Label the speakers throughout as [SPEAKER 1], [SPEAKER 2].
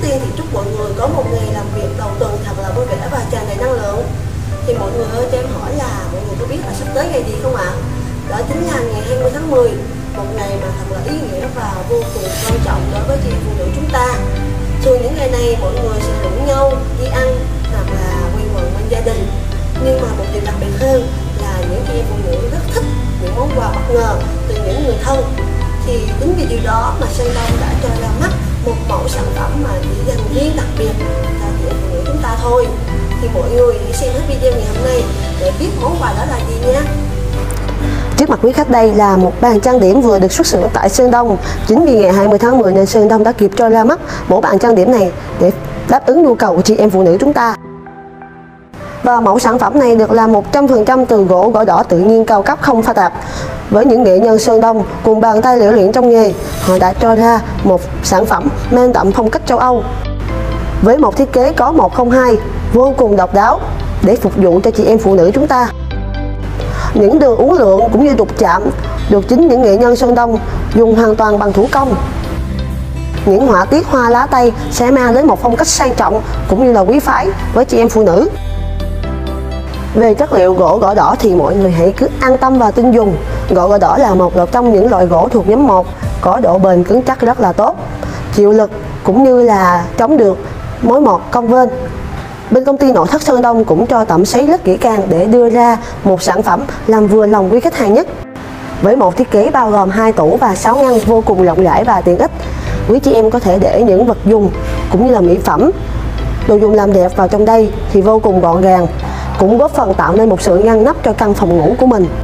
[SPEAKER 1] tiên thì chúc mọi người có một ngày làm việc đầu tuần thật là vui vẻ và tràn đầy năng lượng. Thì mọi người ơi, cho em hỏi là mọi người có biết là sắp tới ngày gì không ạ? Đó chính là ngày 20 tháng 10, một ngày mà thật là ý nghĩa và vô cùng quan trọng đối với chị em phụ nữ chúng ta. Thường những ngày này mọi người sẽ rủ nhau đi ăn hoặc là quây quần bên gia đình. Nhưng mà một điều đặc biệt hơn là những chị em phụ nữ rất thích những món quà bất ngờ từ những người thân. Thì chính vì điều đó mà Sơn Đông đã cho ra mắt một mẫu sản phẩm mà chỉ dành riêng đặc biệt cho chị em phụ nữ chúng ta thôi. Thì mọi người hãy xem hết video ngày hôm nay để biết món quà đó là gì nha.
[SPEAKER 2] Trước mặt quý khách đây là một bàn trang điểm vừa được xuất xưởng tại Sơn Đông. Chính vì ngày 20 tháng 10 nên Sơn Đông đã kịp cho ra mắt mẫu bàn trang điểm này để đáp ứng nhu cầu của chị em phụ nữ chúng ta. Và mẫu sản phẩm này được làm 100% từ gỗ đỏ tự nhiên cao cấp không pha tạp. Với những nghệ nhân Sơn Đông cùng bàn tay lão luyện trong nghề, họ đã cho ra một sản phẩm mang đậm phong cách châu Âu với một thiết kế có 102 vô cùng độc đáo để phục vụ cho chị em phụ nữ chúng ta. Những đường uốn lượn cũng như đục chạm được chính những nghệ nhân Sơn Đông dùng hoàn toàn bằng thủ công. Những họa tiết hoa lá tây sẽ mang đến một phong cách sang trọng cũng như là quý phái với chị em phụ nữ. Về chất liệu gỗ đỏ thì mọi người hãy cứ an tâm và tin dùng. Gỗ đỏ là một trong những loại gỗ thuộc nhóm 1, có độ bền cứng chắc rất là tốt, chịu lực cũng như là chống được mối mọt cong vênh. Bên công ty nội thất Sơn Đông cũng cho tẩm sấy rất kỹ càng để đưa ra một sản phẩm làm vừa lòng quý khách hàng nhất. Với một thiết kế bao gồm 2 tủ và 6 ngăn vô cùng rộng rãi và tiện ích, quý chị em có thể để những vật dùng cũng như là mỹ phẩm, đồ dùng làm đẹp vào trong đây thì vô cùng gọn gàng, cũng góp phần tạo nên một sự ngăn nắp cho căn phòng ngủ của mình.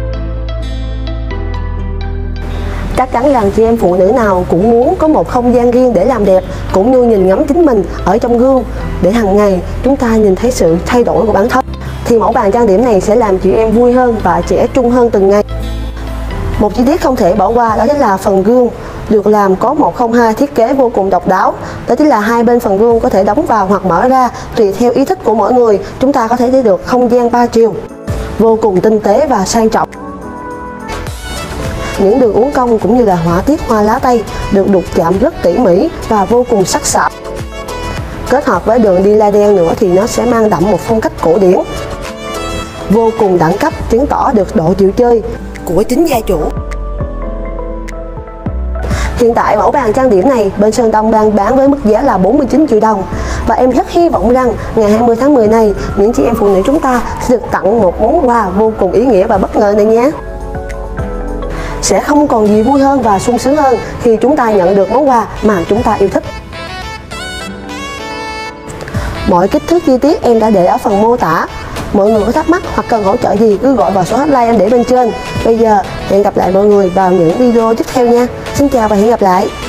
[SPEAKER 2] Chắc chắn rằng chị em phụ nữ nào cũng muốn có một không gian riêng để làm đẹp cũng như nhìn ngắm chính mình ở trong gương để hàng ngày chúng ta nhìn thấy sự thay đổi của bản thân. Thì mẫu bàn trang điểm này sẽ làm chị em vui hơn và trẻ trung hơn từng ngày. Một chi tiết không thể bỏ qua đó chính là phần gương được làm có 102 thiết kế vô cùng độc đáo. Đó chính là hai bên phần gương có thể đóng vào hoặc mở ra tùy theo ý thích của mỗi người. Chúng ta có thể thấy được không gian 3 chiều vô cùng tinh tế và sang trọng. Những đường uốn cong cũng như là họa tiết hoa lá tây được đục chạm rất tỉ mỉ và vô cùng sắc sảo. Kết hợp với đường đi la đen nữa thì nó sẽ mang đậm một phong cách cổ điển vô cùng đẳng cấp, chứng tỏ được độ chịu chơi của chính gia chủ. Hiện tại mẫu bàn trang điểm này bên Sơn Đông đang bán với mức giá là 49 triệu đồng. Và em rất hy vọng rằng ngày 20 tháng 10 này những chị em phụ nữ chúng ta sẽ được tặng một món quà vô cùng ý nghĩa và bất ngờ này nhé. Sẽ không còn gì vui hơn và sung sướng hơn khi chúng ta nhận được món quà mà chúng ta yêu thích. Mọi kích thước chi tiết em đã để ở phần mô tả. Mọi người có thắc mắc hoặc cần hỗ trợ gì cứ gọi vào số hotline em để bên trên. Bây giờ hẹn gặp lại mọi người vào những video tiếp theo nha. Xin chào và hẹn gặp lại.